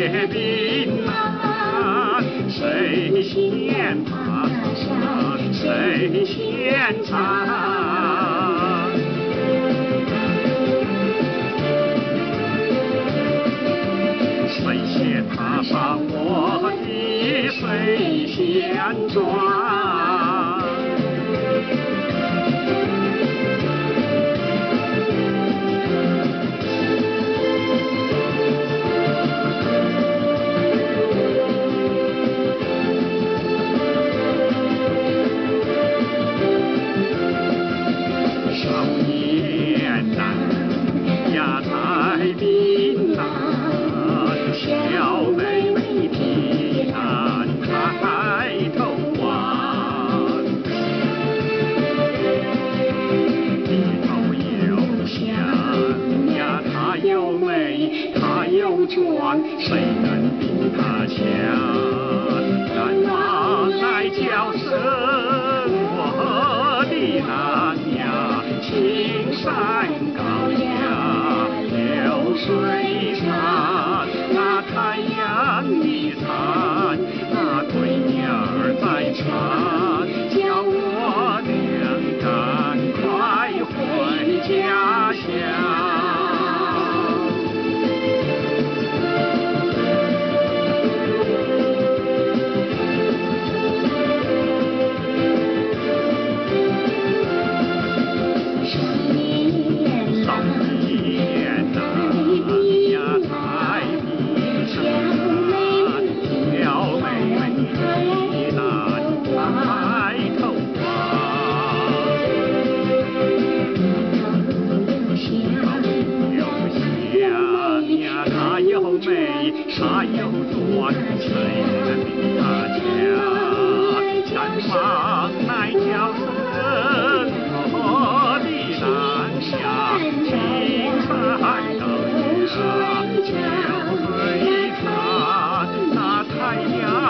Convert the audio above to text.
雪冰蓝，谁先爬上谁先尝。谁先踏上我的水仙庄？少年郎呀采槟榔，小妹妹提篮抬头望，低头又想呀，她又美，她又壮，谁能比她强？赶忙来叫声我的郎呀，青山高呀，流水长，那太阳一灿，那归鸟儿在唱，叫我俩赶快回家乡。她又壮，谁能比她强？赶忙来叫声我的郎呀，青山高呀，流水长，那太阳